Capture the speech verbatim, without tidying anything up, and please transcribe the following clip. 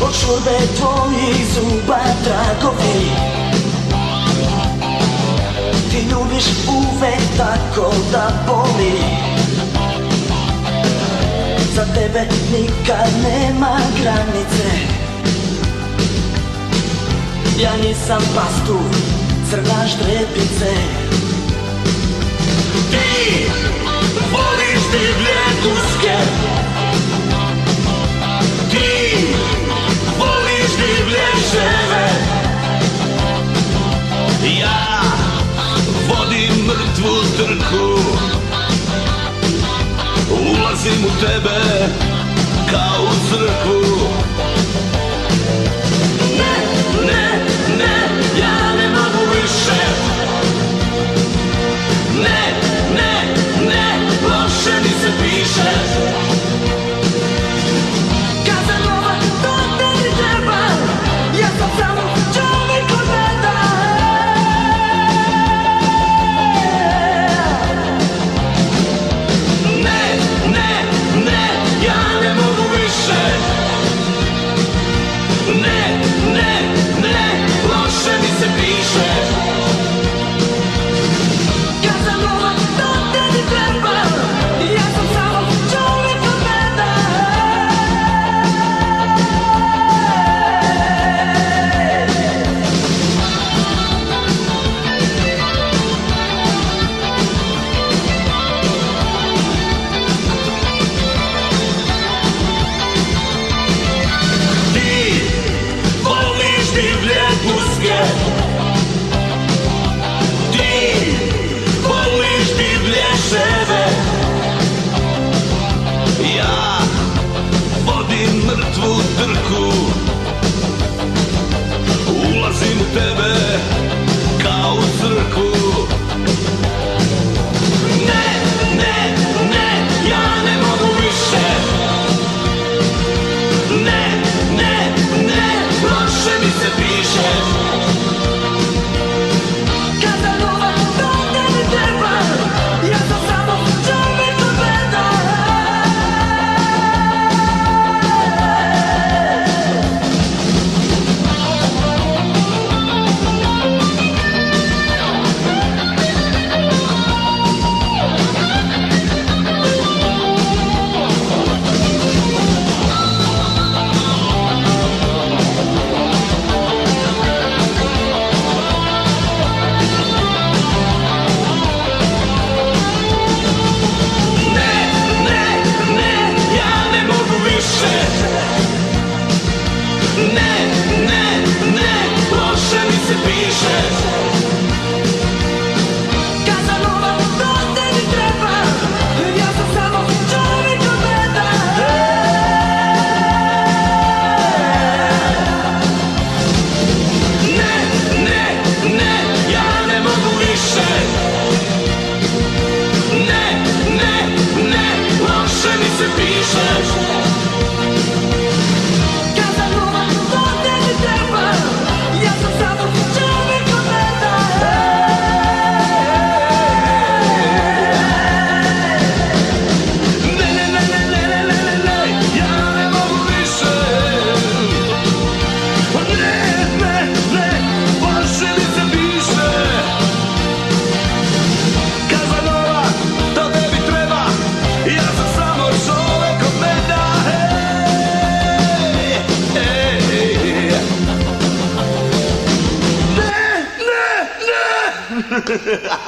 Od šurbe tvojih zuba tragovi. Ti ljubiš uvek tako da boli. Za tebe nikad nema granice. Ja nisam pastur, crnaš trepice. Ti voliš divlje guske. Ti voliš divlje žene. Ja vodim mrtvu trku. Ulazim u tebe kao u crkvu. Ne, ne, ne, ja ne mogu više. Ne, ne, ne, loše mi se piše. Kazanova, to tebi treba. Ja sam samo čovjek od meda. Ne, ne, ne, ja ne mogu više. Ne, ne, ne, loše mi se piše. Kazanova, to tebi treba. Ja sam samo čovjek od meda. Ti voliš divlje guske. Ti voliš divlje žene. Ja vodim mrtvu trku. Ulazim u tebe kao u crkvu. Ne, ne, ne, ja ne mogu više. Ne, ne, ne, loše mi se piše. Kazanova, to tebi treba. Ja sam samo čovjek od meda. Ne, ne, ne, ja ne mogu više. Ne, ne, ne, loše mi se piše. Kazanova, to tebi treba. Ja sam samo čovjek od meda. Ne, ne, ne, ja ne mogu više. Ne, ne, ne, loše mi se piše. Kazanova, to tebi treba. Ja sam samo čovjek od meda. Ne, ne, ne, ne, ne, ne, ne, ne, ne, ja ne mogu više. Ne, ne, ne, loše mi se piše. Kazanova, to tebi treba. Ja sam samo čovjek od meda. Hej, hej. Ne, ne, ne.